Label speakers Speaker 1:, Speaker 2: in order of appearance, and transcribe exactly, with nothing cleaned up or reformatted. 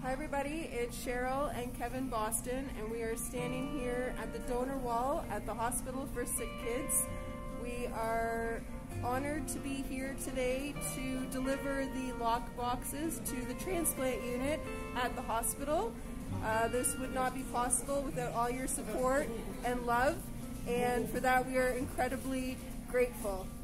Speaker 1: Hi everybody, it's Cheryl and Kevin Boston, and we are standing here at the donor wall at the Hospital for Sick Kids. We are honored to be here today to deliver the Lockboxes to the Transplant Unit at the hospital. Uh, this would not be possible without all your support and love, and for that we are incredibly grateful.